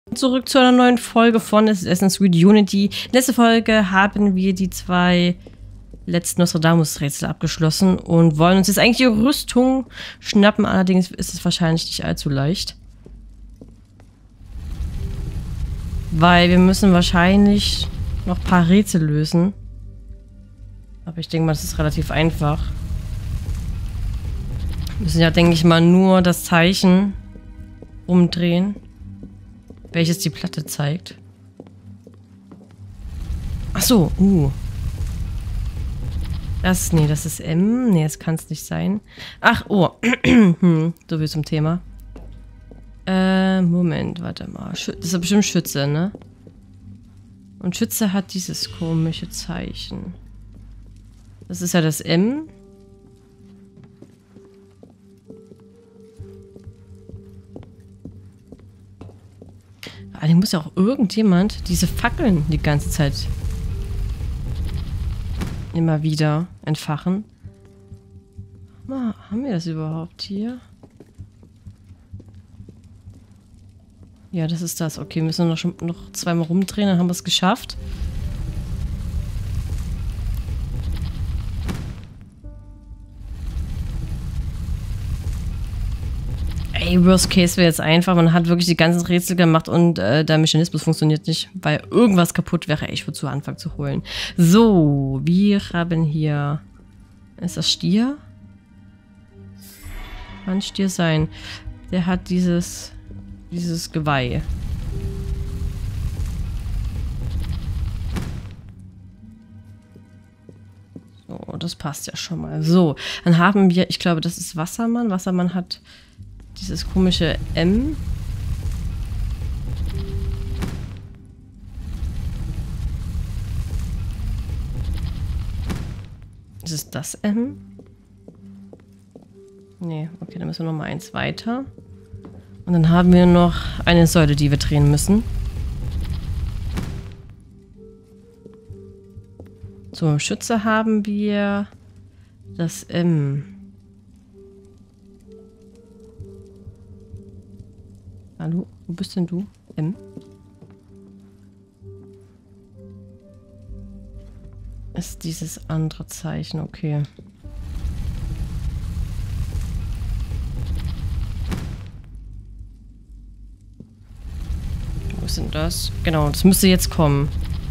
Zurück zu einer neuen Folge von Assassin's Creed Unity. Letzte Folge haben wir die 2 letzten Nostradamus-Rätsel abgeschlossen und wollen uns jetzt eigentlich die Rüstung schnappen. Allerdings ist es wahrscheinlich nicht allzu leicht. Weil wir müssen wahrscheinlich noch ein paar Rätsel lösen. Aber ich denke mal, das ist relativ einfach. Wir müssen ja, denke ich mal, nur das Zeichen umdrehen, welches die Platte zeigt. Ach so, nee, das ist M. Nee, das kann es nicht sein. Ach, oh. So viel zum Thema. Moment, warte mal. Das ist bestimmt Schütze, ne? Und Schütze hat dieses komische Zeichen. Das ist ja das M. Allerdings muss ja auch irgendjemand diese Fackeln die ganze Zeit immer wieder entfachen. Haben wir das überhaupt hier? Ja, das ist das. Okay, müssen wir noch zweimal rumdrehen, dann haben wir es geschafft. Ey, Worst Case wäre jetzt einfach, man hat wirklich die ganzen Rätsel gemacht und der Mechanismus funktioniert nicht, weil irgendwas kaputt wäre. Ey, ich würde zu Anfang zu holen. So, wir haben hier... Ist das Stier? Kann Stier sein. Der hat dieses Geweih. So, das passt ja schon mal. So, dann haben wir, ich glaube, das ist Wassermann. Wassermann hat dieses komische M. Ist es das M? Nee, okay, dann müssen wir noch mal eins weiter. Und dann haben wir noch eine Säule, die wir drehen müssen. So, im Schütze haben wir das M. Hallo, wo bist denn du? M? Ist dieses andere Zeichen, okay. Wo ist denn das? Genau, das müsste jetzt kommen.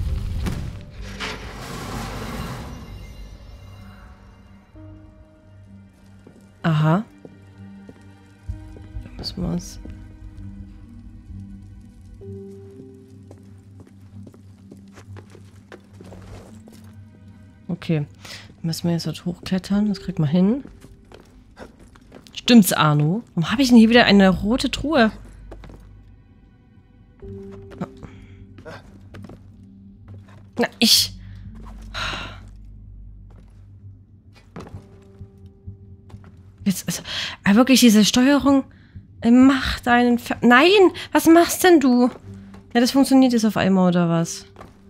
Aha. Da müssen wir uns... Okay, müssen wir jetzt dort hochklettern. Das kriegt man hin. Stimmt's, Arno? Warum habe ich denn hier wieder eine rote Truhe? Na, ich... Jetzt, also, wirklich, diese Steuerung macht einen... Nein! Was machst denn du? Ja, das funktioniert jetzt auf einmal, oder was?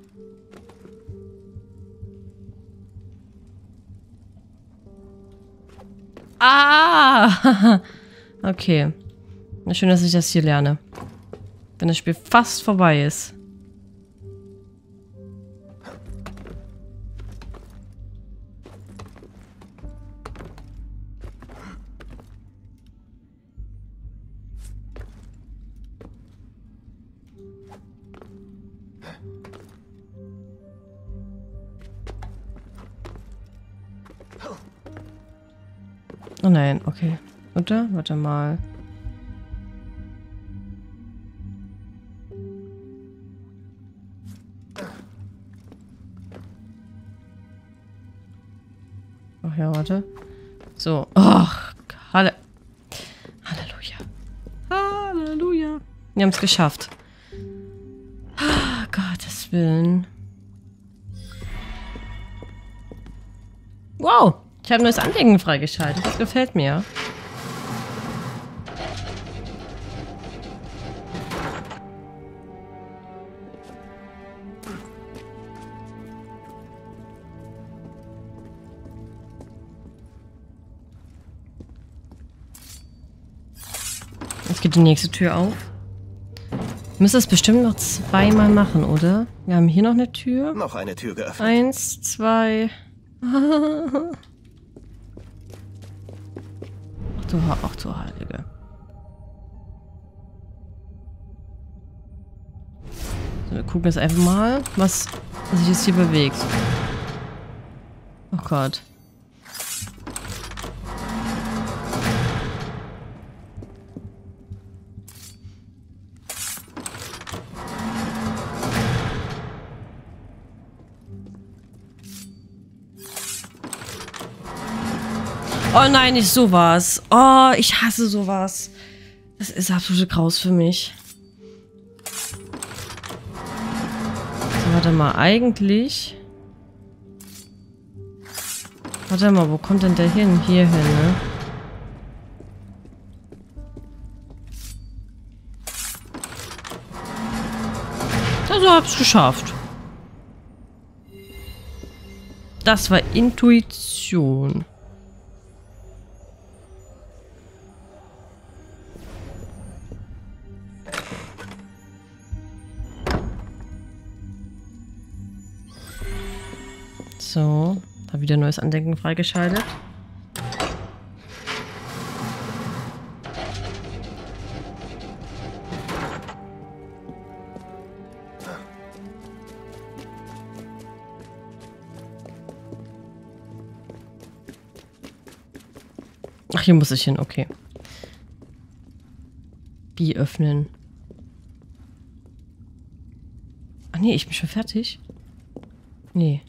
Ah! Okay. Na, schön, dass ich das hier lerne. Wenn das Spiel fast vorbei ist. Oh nein, okay. Oder? Warte mal. Ach ja, warte. So. Ach, Halleluja. Halleluja. Wir haben es geschafft. Oh, Gottes Willen. Wow. Ich habe neues Anlegen freigeschaltet. Das gefällt mir. Jetzt geht die nächste Tür auf. Müsste es bestimmt noch zweimal machen, oder? Wir haben hier noch eine Tür. Noch eine Tür geöffnet. 1, 2. Ach du Heilige. So, wir gucken jetzt einfach mal, was sich jetzt hier bewegt. Oh Gott. Oh nein, nicht sowas. Oh, ich hasse sowas. Das ist absolute Graus für mich. So, warte mal, eigentlich... Warte mal, wo kommt denn der hin? Hier hin, ne? Also hab's geschafft. Das war Intuition. So, da wieder neues Andenken freigeschaltet. Ach, hier muss ich hin, okay. Wie öffnen? Ach nee, ich bin schon fertig. Nee.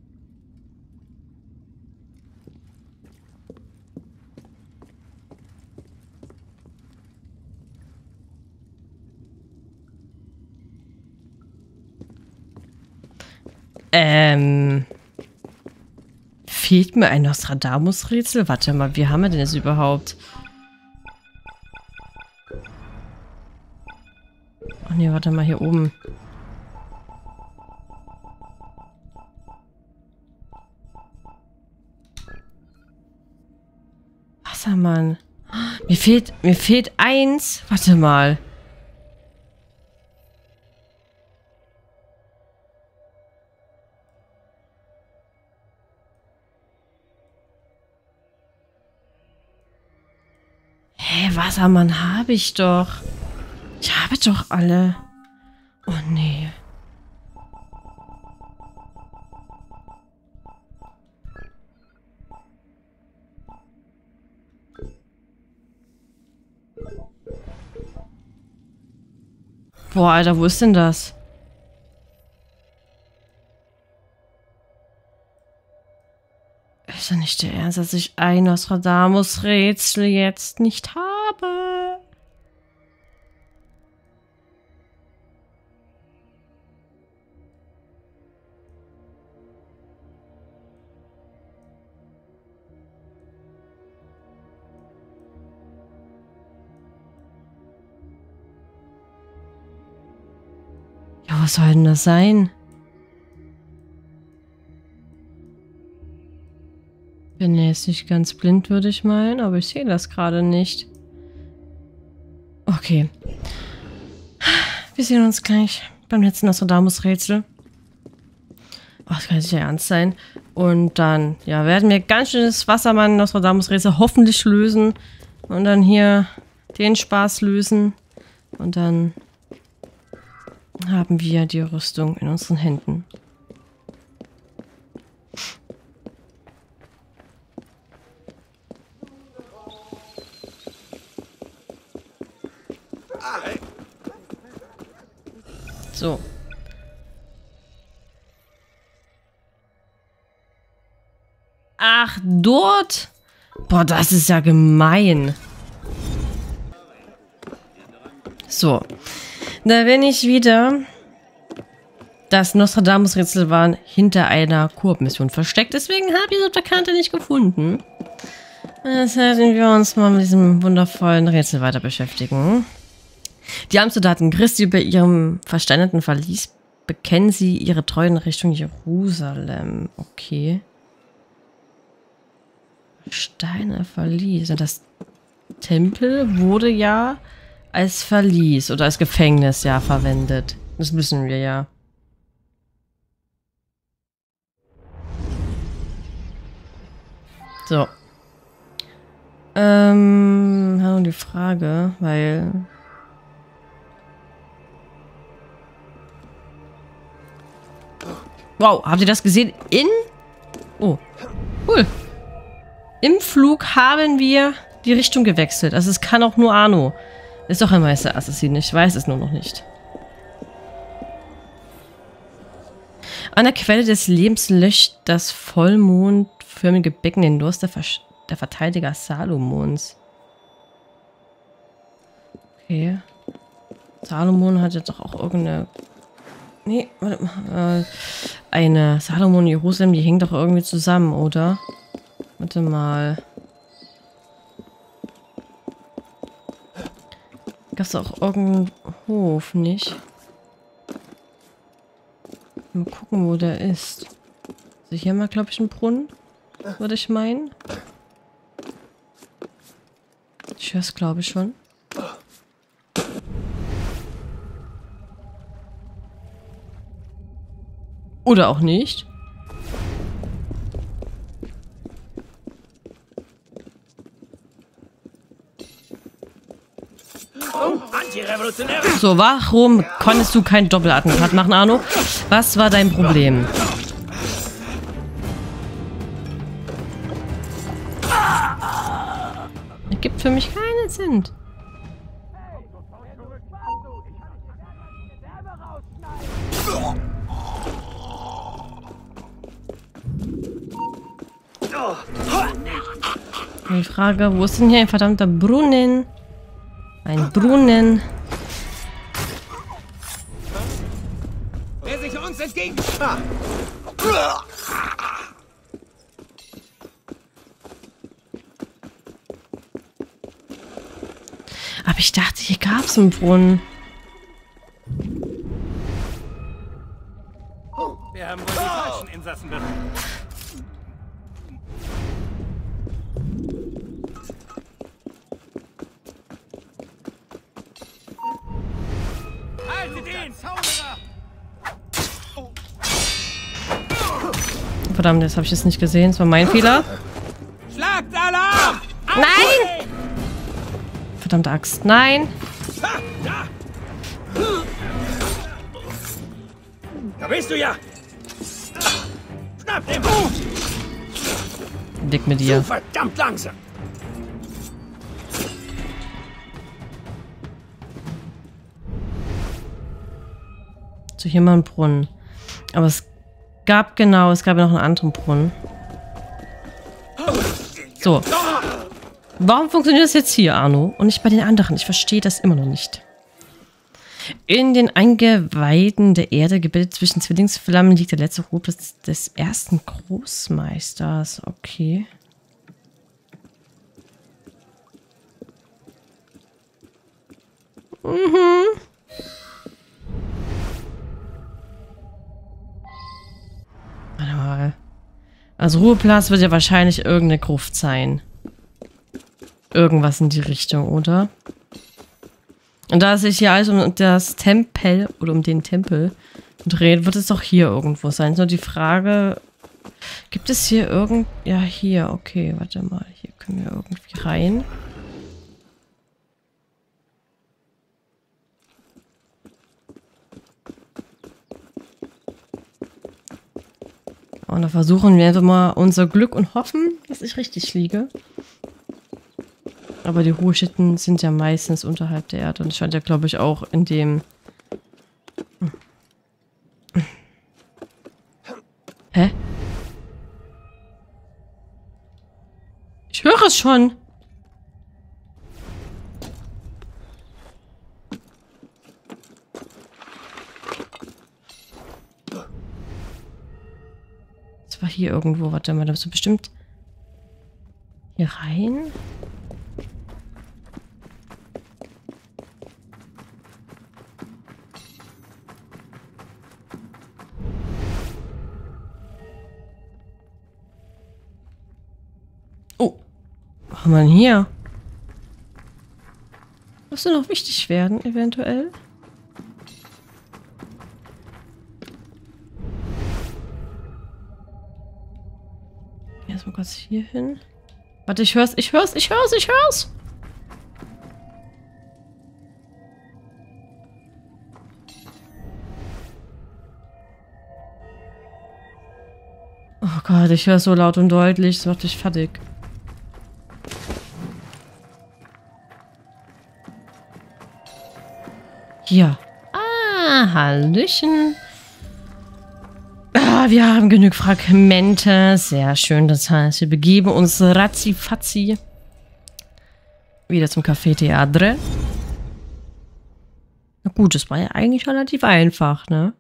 Fehlt mir ein Nostradamus-Rätsel? Warte mal, wie haben wir denn jetzt überhaupt? Ach nee, warte mal, hier oben. Wassermann. Mir fehlt eins. Warte mal. Hä, Wassermann habe ich doch. Ich habe doch alle. Oh nee. Boah, Alter, wo ist denn das? Ist ja nicht der Ernst, dass ich ein Nostradamus-Rätsel jetzt nicht habe. Ja, was soll denn das sein? Bin jetzt nicht ganz blind, würde ich meinen, aber ich sehe das gerade nicht. Okay. Wir sehen uns gleich beim letzten Nostradamus-Rätsel. Oh, das kann nicht ernst sein. Und dann, ja, werden wir ganz schön das Wassermann-Nostradamus-Rätsel hoffentlich lösen. Und dann hier den Spaß lösen. Und dann haben wir die Rüstung in unseren Händen. So. Ach, dort? Boah, das ist ja gemein. So. Da bin ich wieder. Das Nostradamus-Rätsel war hinter einer Koop-Mission versteckt. Deswegen habe ich es auf der Karte nicht gefunden. Jetzt werden wir uns mal mit diesem wundervollen Rätsel weiter beschäftigen. Die Amtssoldaten Christi bei ihrem versteinerten Verlies bekennen sie ihre Treue in Richtung Jerusalem. Okay. Steiner Verlies. Das Tempel wurde ja als Verlies oder als Gefängnis ja verwendet. Das wissen wir ja. So. Haben die Frage, weil... Wow, habt ihr das gesehen? Oh, cool. Im Flug haben wir die Richtung gewechselt. Also es kann auch nur Arno. Ist doch ein Meister-Assassin. Ich weiß es nur noch nicht. An der Quelle des Lebens löscht das vollmondförmige Becken den Durst der Verteidiger Salomons. Okay. Salomon hat jetzt doch auch irgendeine... Nee, warte mal. Eine Salomon und Jerusalem, die hängen doch irgendwie zusammen, oder? Warte mal. Gab's auch irgendeinen Hof, nicht? Mal gucken, wo der ist. Also hier mal, glaube ich, ein Brunnen, würde ich meinen. Ich höre es, glaube ich, schon. Oder auch nicht. So, warum konntest du kein Doppelattentat machen, Arno? Was war dein Problem? Ergibt für mich keinen Sinn. Die Frage, wo ist denn hier ein verdammter Brunnen? Ein Brunnen. Wer sich uns entgegen... Aber ich dachte, hier gab es einen Brunnen. Wir haben wohl die falschen Insassen befreit. Haltet ihn, Zauberer! Verdammt, das habe ich jetzt nicht gesehen. Das war mein Fehler. Schlagt Alarm! Nein! Verdammte Axt. Nein! Da bist du ja! Schnapp den! Dick mit dir. Verdammt langsam! So, hier mal ein Brunnen. Aber es gab ja noch einen anderen Brunnen. So. Warum funktioniert das jetzt hier, Arno? Und nicht bei den anderen? Ich verstehe das immer noch nicht. In den Eingeweiden der Erde, gebildet zwischen Zwillingsflammen, liegt der letzte Ruheplatz des ersten Großmeisters. Okay. Mhm. Warte mal. Also Ruheplatz wird ja wahrscheinlich irgendeine Gruft sein. Irgendwas in die Richtung, oder? Und da es sich hier alles um das Tempel oder um den Tempel dreht, wird es doch hier irgendwo sein. Nur die Frage, gibt es hier Ja, hier, okay, warte mal. Hier können wir irgendwie rein. Und da versuchen wir einfach mal unser Glück und hoffen, dass ich richtig liege. Aber die Ruhestätten sind ja meistens unterhalb der Erde. Und es scheint ja, glaube ich, auch in dem... Hä? Ich höre es schon. Das war hier irgendwo. Warte mal, da bist du bestimmt hier rein. Oh, was haben wir denn hier? Müsste noch wichtig werden, eventuell. Erstmal kurz hier hin. Warte, ich hör's. Oh Gott, ich höre so laut und deutlich. Das macht dich fertig. Hier. Ah, Hallöchen. Ah, wir haben genug Fragmente. Sehr schön. Das heißt, wir begeben uns ratzifatzi wieder zum Café Theatre. Na gut, das war ja eigentlich relativ einfach, ne?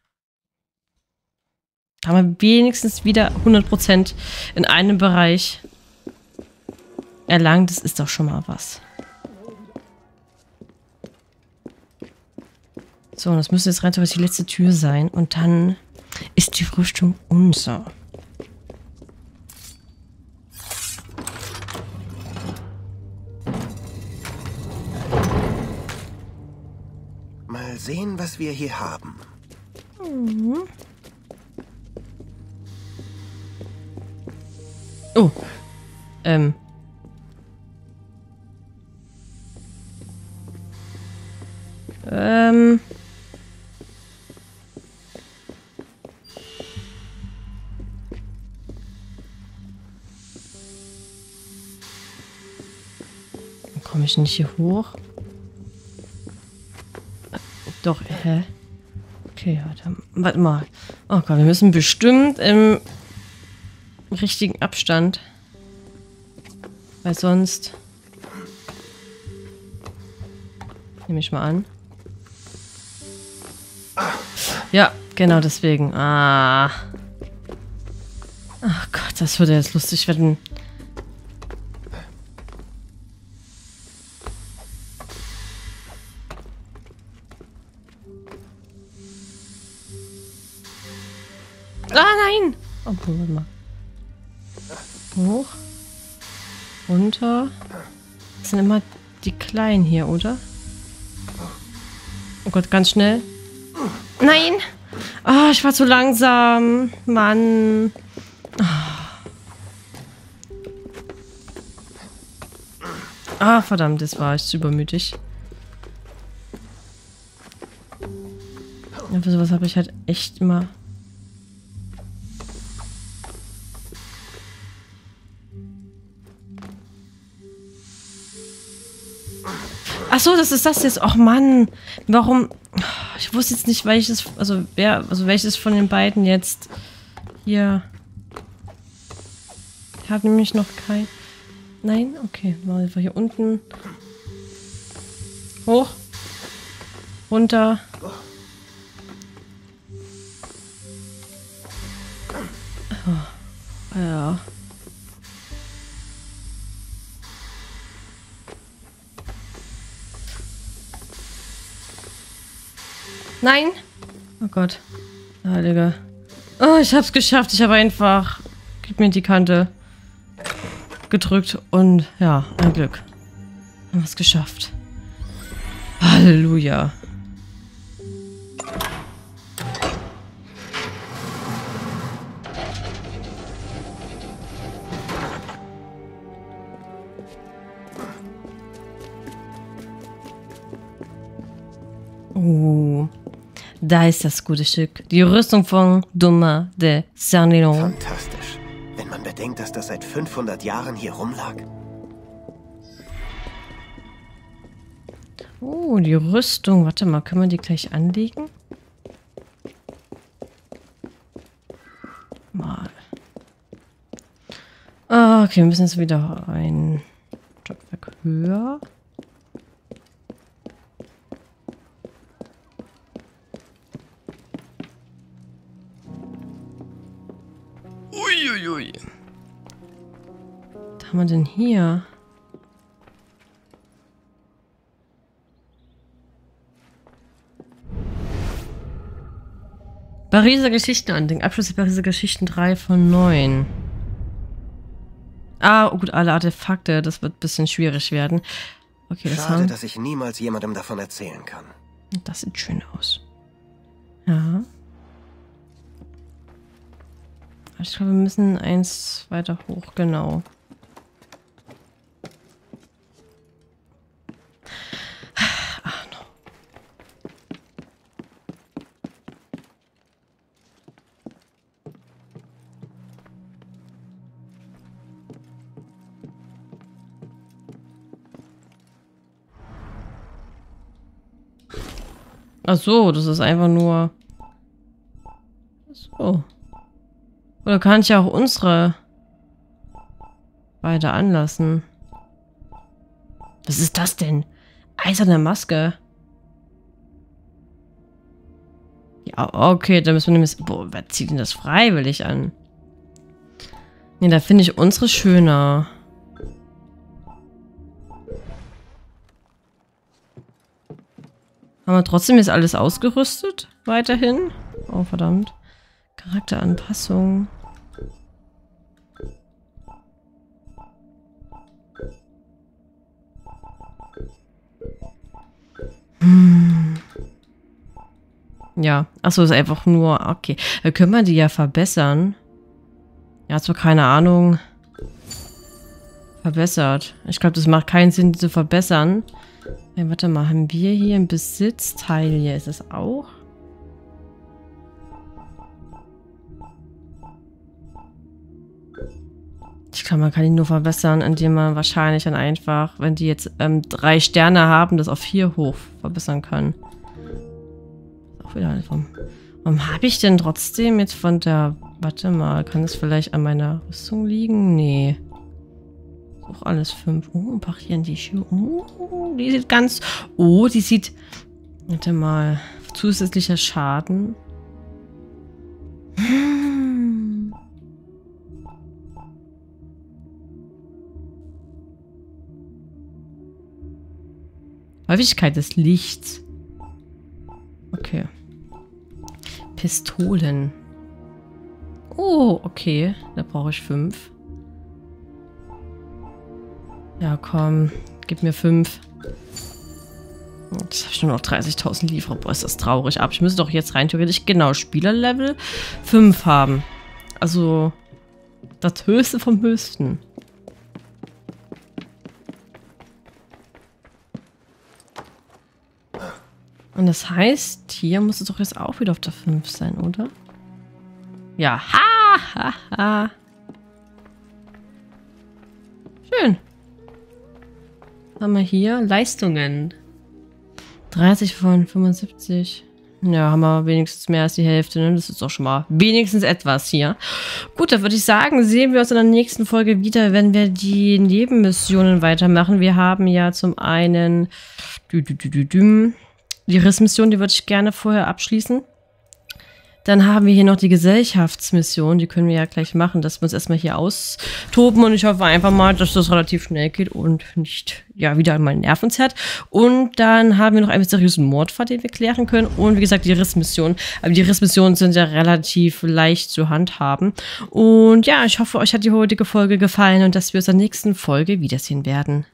Haben wir wenigstens wieder 100% in einem Bereich erlangt. Das ist doch schon mal was. So, und das müsste jetzt rein die letzte Tür sein. Und dann ist die Rüstung unser. Mal sehen, was wir hier haben. Mhm. Oh. Komme ich nicht hier hoch? Doch, hä? Okay, warte mal. Oh Gott, wir müssen bestimmt im richtigen Abstand. Weil sonst... Nehme ich mal an. Ja, genau deswegen. Ah. Ach Gott, das würde jetzt lustig werden. Ah, nein! Oh, warte mal. Hoch. Runter. Das sind immer die Kleinen hier, oder? Oh Gott, ganz schnell. Nein! Ah, ich war zu langsam. Mann. Ah, verdammt, das war ich zu übermütig. Ja, für sowas habe ich halt echt immer... Ach so, das ist das jetzt. Och Mann, warum? Ich wusste jetzt nicht, welches, welches von den beiden jetzt hier. Ich habe nämlich noch kein. Nein, okay, mal hier unten. Hoch, runter. Oh, ja. Nein! Oh Gott. Heilige. Oh, ich hab's geschafft. Ich habe einfach... Gib mir die Kante. Gedrückt. Und ja, ein Glück. Haben wir's geschafft. Halleluja. Da ist das gute Stück. Die Rüstung von Dumas de Cerny-Pontoise. Fantastisch. Wenn man bedenkt, dass das seit 500 Jahren hier rumlag. Oh, die Rüstung. Warte mal, können wir die gleich anlegen? Mal. Ah, okay, wir müssen jetzt wieder ein Stockwerk höher. Uiuiui. Was haben wir denn hier? Pariser Geschichtenandenken. Abschluss der Pariser Geschichten 3 von 9. Ah, oh gut, alle Artefakte. Das wird ein bisschen schwierig werden. Okay, das Schade, dass ich niemals jemandem davon erzählen kann. Das sieht schön aus. Ja. Ich glaube, wir müssen eins weiter hoch, genau. Ach, no. Ach so, das ist einfach nur... So. Oder kann ich ja auch unsere beide anlassen? Was ist das denn? Eiserne Maske. Ja, okay, da müssen wir nämlich... Boah, wer zieht denn das freiwillig an? Nee, da finde ich unsere schöner. Haben wir trotzdem jetzt alles ausgerüstet? Weiterhin? Oh, verdammt. Charakteranpassung. Ja, achso, ist einfach nur, okay. Können wir die ja verbessern? Ja, zwar keine Ahnung. Verbessert. Ich glaube, das macht keinen Sinn, die zu verbessern. Ja, warte mal, haben wir hier einen Besitzteil hier? Ist das auch? Ich glaube, man kann die nur verbessern, indem man wahrscheinlich dann einfach, wenn die jetzt 3 Sterne haben, das auf 4 hoch verbessern kann. Auch wieder. Warum habe ich denn trotzdem jetzt von der... Warte mal, kann das vielleicht an meiner Rüstung liegen? Nee. Auch alles 5. Oh, parieren die Schuhe. Oh, die sieht ganz... Oh, die sieht... Warte mal. Zusätzlicher Schaden. Häufigkeit des Lichts. Okay. Pistolen. Oh, okay. Da brauche ich 5. Ja, komm. Gib mir 5. Jetzt habe ich nur noch 30.000 Liefer. Boah, ist das traurig. Aber ich müsste doch jetzt rein theoretisch genau Spielerlevel 5 haben. Also das Höchste vom Höchsten. Und das heißt, hier muss es doch jetzt auch wieder auf der 5 sein, oder? Ja, ha, ha, ha. Schön. Was haben wir hier? Leistungen. 30 von 75. Ja, haben wir wenigstens mehr als die Hälfte, ne? Das ist doch schon mal wenigstens etwas hier. Gut, dann würde ich sagen, sehen wir uns in der nächsten Folge wieder, wenn wir die Nebenmissionen weitermachen. Wir haben ja zum einen die Rissmission, die würde ich gerne vorher abschließen. Dann haben wir hier noch die Gesellschaftsmission, die können wir ja gleich machen, dass wir uns erstmal hier austoben und ich hoffe einfach mal, dass das relativ schnell geht und nicht, ja, wieder einmal Nerven zerrt. Und dann haben wir noch einen mysteriösen Mordfall, den wir klären können und wie gesagt die Rissmission. Aber die Rissmissionen sind ja relativ leicht zu handhaben. Und ja, ich hoffe, euch hat die heutige Folge gefallen und dass wir uns in der nächsten Folge wiedersehen werden.